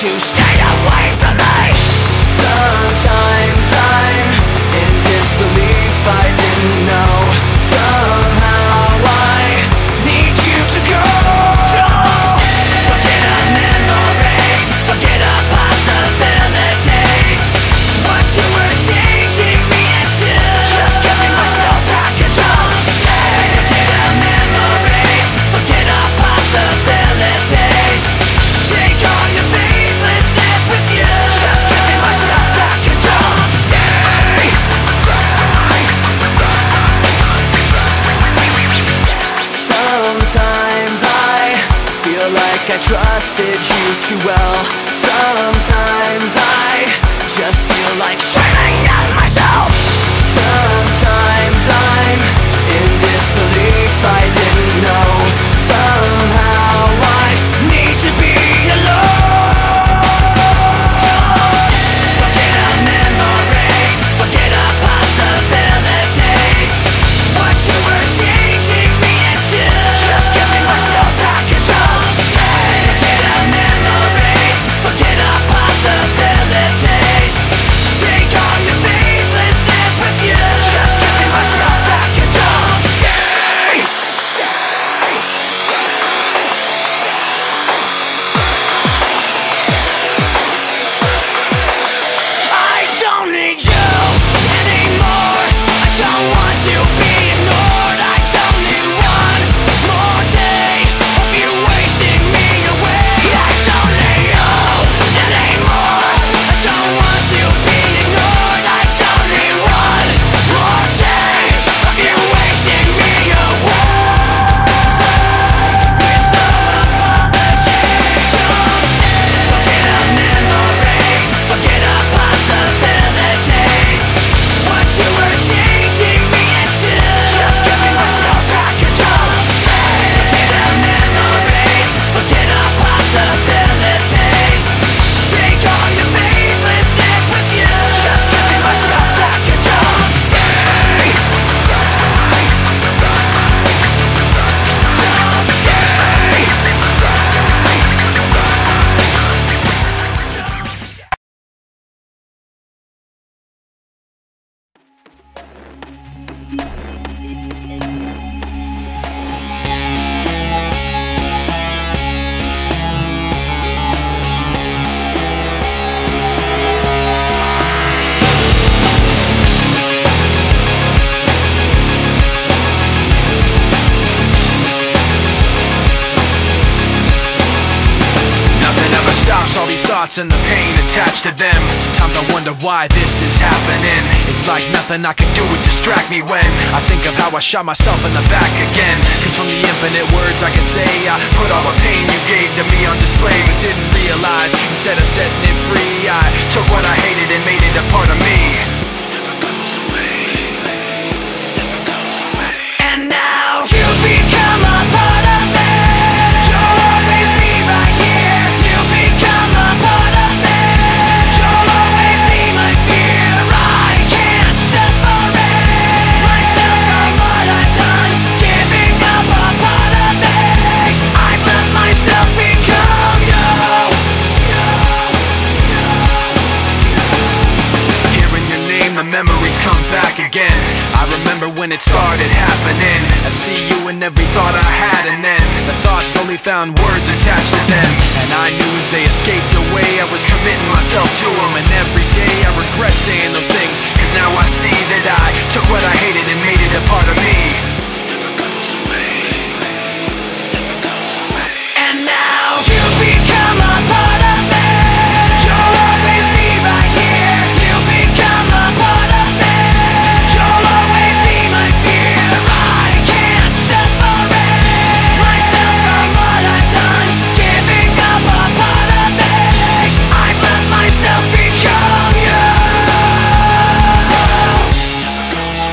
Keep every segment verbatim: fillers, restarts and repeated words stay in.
to stay away from me. Sometimes I'm in disbelief, I didn't know. Somehow I need you to go. Don't stay. Forget our memories, forget our possibilities. What you were changing me into, just giving myself back and don't stay. Forget our memories, forget our possibilities. Take all your faithlessness with you, just giving myself back and don't stay. Sometimes I feel like I trusted you too well. Sometimes I just feel like screaming at myself. Sometimes I'm in disbelief, I didn't know. Somehow I need to be alone. Don't stay. Forget our memories, forget our possibilities. What you were changing me into, just giving myself back and don't stay. Forget our memories, forget our possibilities. Take all your faithlessness with you, just giving myself back and don't stay. I don't need you anymore. I don't want to be ignored. I don't need one more day of you wasting me away. I don't need you anymore. I don't want to be ignored. I don't need one more day of you wasting me away. With no apologies, don't stay. Forget our memories, forget our possibilities. What you were changing me into, just giving myself back and don't stay. Forget our memories, forget our possibilities. Take all your faithlessness with you, just giving myself back and don't stay. Don't stay. Nothing ever stops all these thoughts and the pain attached to them. Sometimes I wonder why this is happening. It's like nothing I can do would distract me when I think of how I shot myself in the back again. Cause from the infinite words I can say, I put all the pain you gave to me on display, but didn't realize instead of setting it free, I took what I hated and made it a part of me. Never goes away, never goes away. And now you become a part of me. You'll always be right here. You become a part of me. You'll always be my fear. I can't separate myself from what I've done. Giving up a part of me. I've let myself become you. Hearing your name, the memories come back again. I remember when it started happening. I'd see you in every thought I had, and then the thoughts slowly found words attached to them. And I knew as they escaped away, I was committing myself to them. And every day I regret saying those things, cause now I see that I took what I hated and made it a part of me. Never goes away, never goes away. And now you become a part of me. You'll always be right here. You become a part of me. You'll always be my fear. I can't separate myself from what I've done. Giving up a part of me. I've let myself become you. Never goes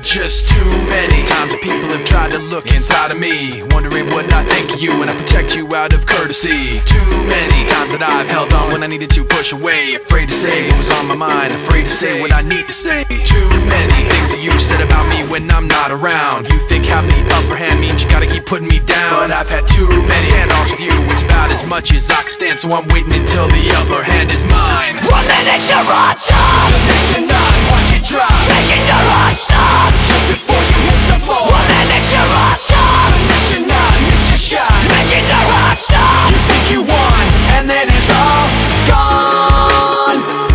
just too many times that people have tried to look inside of me, wondering what I think of you when I protect you out of courtesy. Too many times that I've held on when I needed to push away, afraid to say what was on my mind, afraid to say what I need to say. Too many things that you said about me when I'm not around. You think having the upper hand means you gotta keep putting me down, but I've had too many standoffs with you. It's about as much as I can stand, so I'm waiting until the upper hand is mine. One minute you're on top, the next you're not, watch it drop, making your heart stop just before you hit the floor. One minute you're on top, the next you're not, missed your shot, making your heart stop. you think you won, and then it's all gone.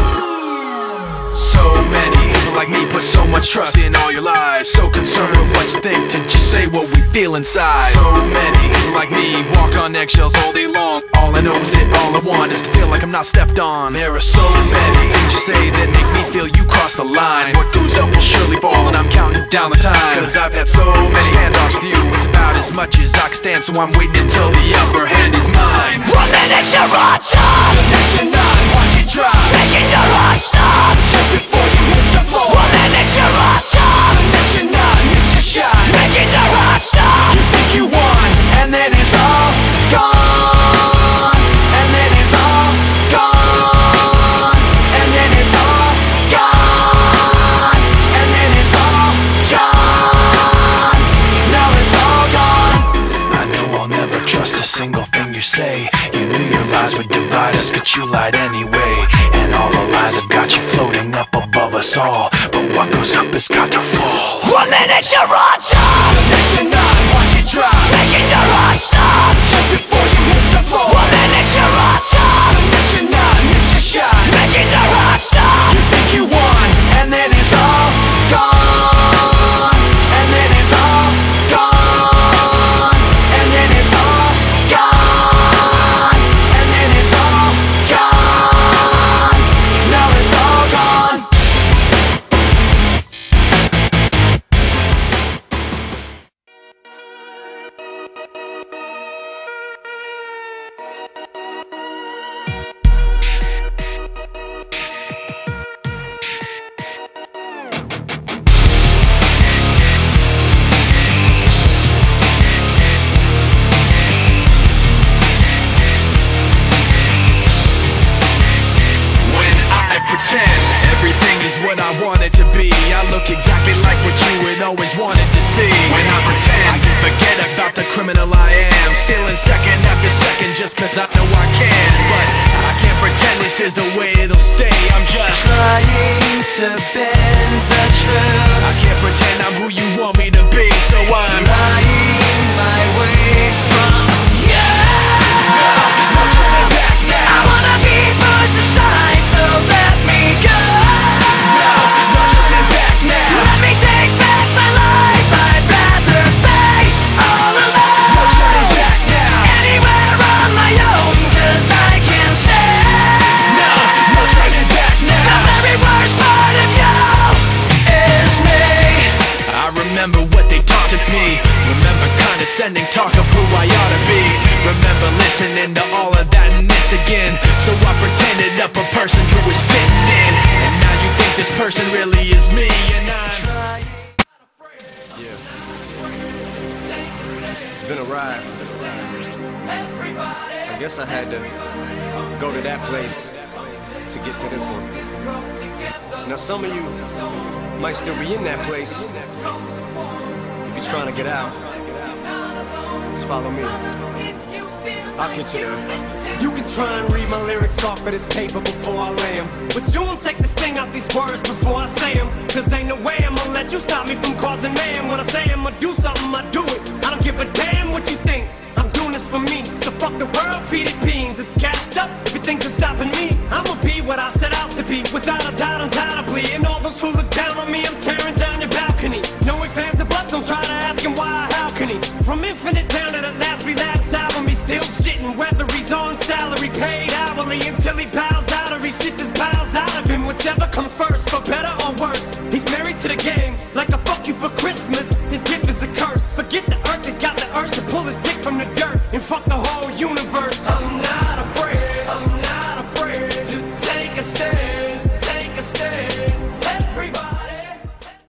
So many people like me put so much trust in all your lies, so concerned with what you think to just say what we feel inside. So many people like me walk on eggshells all day long. All I know is it, all I want is to feel like I'm not stepped on. There are so many things you say that make me feel you cross the line. What goes up will surely fall, and I'm counting down the time, cause I've had so many standoffs with you. It's about as much as I can stand, so I'm waiting until the upper hand is mine. One minute you're on top, the next you're not, watch it drop, making your heart stop just before you hit the floor. One minute you're on top, the next you're not, missed your shot, making your heart stop. you think you won, and then it's all gone. And then it's all gone. And then it's all gone. And then it's all gone. Now it's all gone. I know I'll never trust a single thing you say. You knew your lies would divide us, but you lied anyway. And all the lies have got you floating up above us all, but what goes up has got to fall. One minute you're on top, The next you're not, watch it drop, making your heart stop just before you hit the floor. One minute you're on top, The next you're not, missed your shot, making your heart stop. you think you won, and then it's all gone. And then it's all gone. And then it's all gone. And then it's all gone. Now it's all gone. Pretend everything is what I want it to be. I look exactly like what you had always wanted to see. When I pretend, I can forget about the criminal I am, stealing second after second just cause I know I can. But I can't pretend this is the way it'll stay. I'm just Trying to bend the truth, I can't pretend I'm who you want me to be, so I'm lying my way from you. no turning back now. I wanna be pushed aside, so let me go. No, no turning back now. Let me take back my life. I'd rather be all alone. No turning back now. Anywhere on my own, cause I can say No, no turning back the now. very worst part of you is me. I remember what they taught to me. Remember condescending talk of who I ought to be. Remember listening to all of that and this again. So I pretended up a person who was fitting in. And now you think this person really is me. And I'm Yeah. It's been a ride. I guess I had to go to that place to get to this one. Now some of you might still be in that place. If you're trying to get out, just follow me. I'll get you there. You can try and read my lyrics off of this paper before I lay 'em, but you won't take the sting out these words before I say 'em. Cause ain't no way I'm gonna let you stop me from causing man. When I say I'm gonna do something, I do it. I don't give a damn what you think. I'm doing this for me. So fuck the world, feed it beans. It's gassed up, everything's stopping me. I'ma be what I set out to be, without a doubt, undoubtedly. And all those who look down on me, I'm tearing down your balcony. No ifs, ands, or buts, don't try to ask him why, how can he? From infinite down to the last relapse album, he's still shitting. Whether he's on salary, paid hourly, until he bows out or he shits his bowels out of him. Whichever comes first, for better or worse. He's married to the game, like a fuck you for Christmas. His gift is a curse. Forget the earth,